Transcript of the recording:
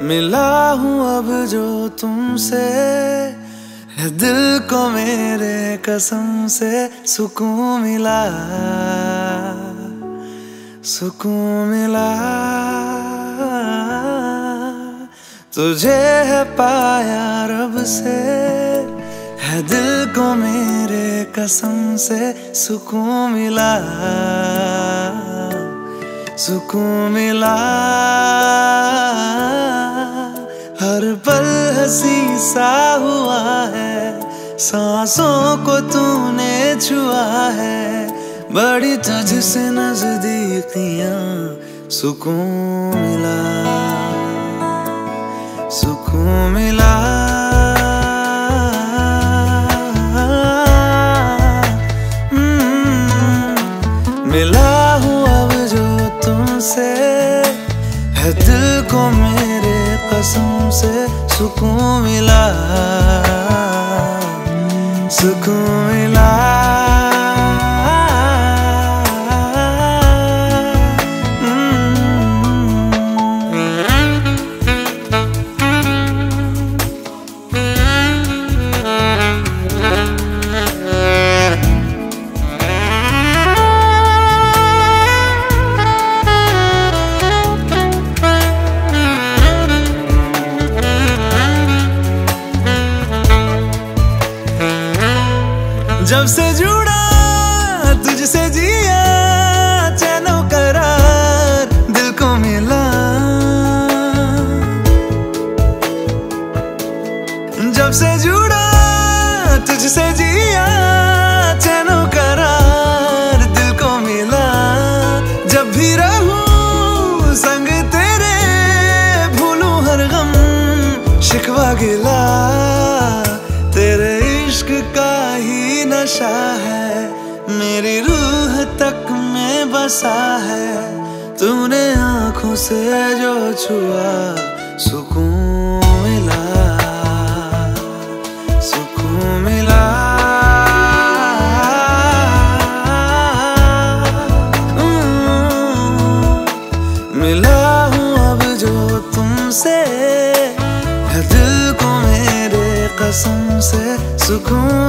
मिला हूँ अब जो तुमसे, है दिल को मेरे कसम से सुकून मिला, सुकून मिला। तुझे है पाया रब से, है दिल को मेरे कसम से सुकून मिला, सुकून मिला। हर पल हंसी सा हुआ है, सांसों को तूने छुआ है, बड़ी तुझसे नजदीकियां, सुकून मिला, सुकून मिला। मिला हूँ अब जो तुमसे, है दिल को मेरे कसम से सुकून मिला, सुकून मिला। जब से जुड़ा तुझसे जिया, चैनो करार दिल को मिला। जब से जुड़ा तुझसे जिया, चैनो करार दिल को मिला। जब भी रहूं संग तेरे, भूलूं हर गम शिकवा गिला। तेरे इश्क का ही नशा है, मेरी रूह तक में बसा है। तूने आँखों से जो छुआ, सुकून मिला, सुकून मिला। मिला हूँ अब जो तुमसे, है दिल को मेरे कसम से सुकून